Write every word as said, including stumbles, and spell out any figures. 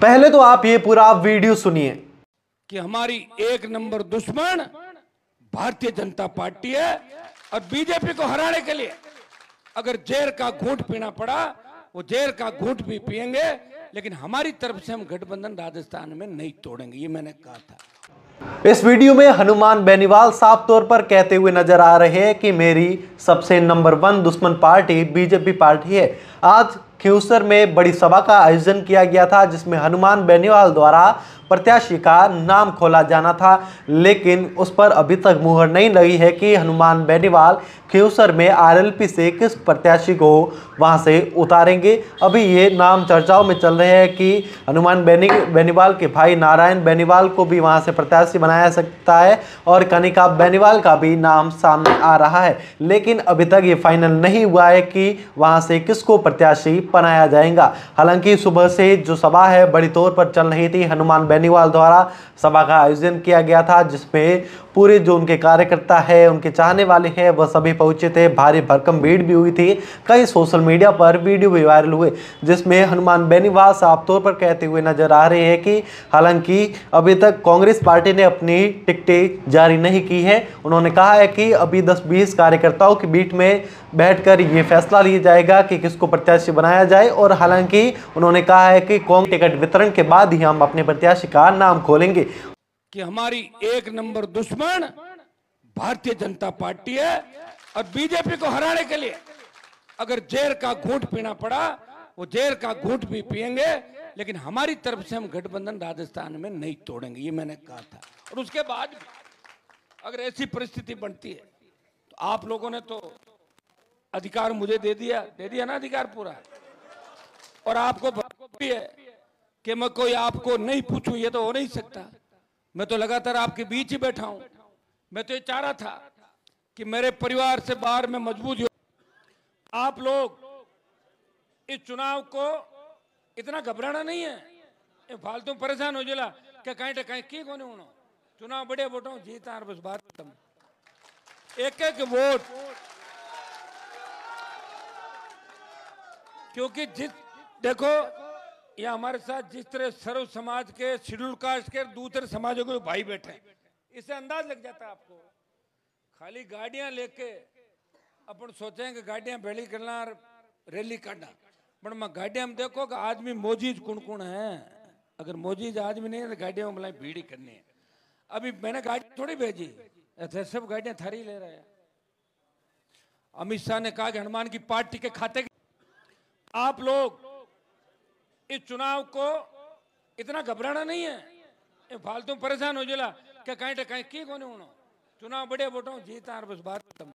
पहले तो आप ये पूरा वीडियो सुनिए कि हमारी एक नंबर दुश्मन भारतीय जनता पार्टी है और बीजेपी को हराने के लिए अगर जहर का घूंट पीना पड़ा वो जहर का घूंट भी पिएंगे, लेकिन हमारी तरफ से हम गठबंधन राजस्थान में नहीं तोड़ेंगे, ये मैंने कहा था। इस वीडियो में हनुमान बेनीवाल साफ तौर पर कहते हुए नजर आ रहे हैं कि मेरी सबसे नंबर वन दुश्मन पार्टी बीजेपी पार्टी है। आज खियूसर में बड़ी सभा का आयोजन किया गया था जिसमें हनुमान बेनीवाल द्वारा प्रत्याशी का नाम खोला जाना था, लेकिन उस पर अभी तक मुहर नहीं लगी है कि हनुमान बेनीवाल खियूसर में आरएलपी से किस प्रत्याशी को वहां से उतारेंगे। अभी ये नाम चर्चाओं में चल रहे हैं कि हनुमान बेनी बेनीवाल के भाई नारायण बेनीवाल को भी वहां से प्रत्याशी बनाया सकता है और कनिका बेनीवाल का भी नाम सामने आ रहा है, लेकिन अभी तक ये फाइनल नहीं हुआ है कि वहां से किसको प्रत्याशी बनाया जाएगा। हालांकि सुबह से जो सभा है बड़ी तौर पर चल रही थी, हनुमान बेनीवाल द्वारा सभा का आयोजन किया गया था जिसमें पूरे जो उनके कार्यकर्ता है, उनके चाहने वाले हैं, वह सभी पहुंचे थे। भारी भरकम भीड़ भी हुई थी। कई सोशल मीडिया पर वीडियो भी वायरल हुए जिसमें हनुमान बेनीवाल साफ तौर पर कहते हुए नजर आ रहे हैं कि हालांकि अभी तक कांग्रेस पार्टी ने अपनी टिकटें जारी नहीं की है। उन्होंने कहा है कि अभी दस बीस कार्यकर्ताओं के बीच में बैठकर ये फैसला लिया जाएगा कि किसको प्रत्याशी बनाया जाए, और हालांकि उन्होंने कहा है कि कांग्रेस टिकट वितरण के बाद ही हम अपने प्रत्याशी का नाम खोलेंगे। कि हमारी एक नंबर दुश्मन भारतीय जनता पार्टी है और बीजेपी को हराने के लिए अगर जहर का घूंट पीना पड़ा वो जहर का घूंट भी पिएंगे, लेकिन हमारी तरफ से हम गठबंधन राजस्थान में नहीं तोड़ेंगे, ये मैंने कहा था। और उसके बाद भी अगर ऐसी परिस्थिति बनती है तो आप लोगों ने तो अधिकार मुझे दे दिया दे दिया ना अधिकार पूरा, और आपको भी है कि मैं कोई आपको नहीं पूछूं, ये तो हो नहीं सकता। मैं तो लगातार आपके बीच ही बैठा हूं। मैं तो ये चाह रहा था कि मेरे परिवार से बाहर में मजबूत हो। आप लोग इस चुनाव को इतना घबराना नहीं है, फालतू परेशान हो जिला क्या कहीं कहीं की कोने होना चुनाव बड़े वोटों जीता बस बात खत्म। एक एक वोट, क्योंकि जिस देखो ये हमारे साथ जिस तरह सर्व समाज के, शेड्यूल कास्ट के, दूसरे समाजों के भाई बैठे, इससे अंदाज लग जाता है आपको। खाली गाड़ियां लेके अपन सोचेंगे गाड़ियां भेड़ी करना, रैली करना, पर मैं गाड़ियां में देखो कि आदमी मोजीज कुण कुण है। अगर मोजीज आदमी नहीं है तो गाड़ियों में भीड़ी करनी है। अभी मैंने गाड़ी थोड़ी भेजी, ऐसे सब गाड़ियां थारी ले रहे हैं। अमित शाह ने कहा कि हनुमान की पार्टी के खाते आप लोग इस चुनाव को इतना घबराना नहीं है, फालतू परेशान हो जिला क्या कहीं कहीं की कोने होना चुनाव बड़े वोटों जीता बस बात खत्म।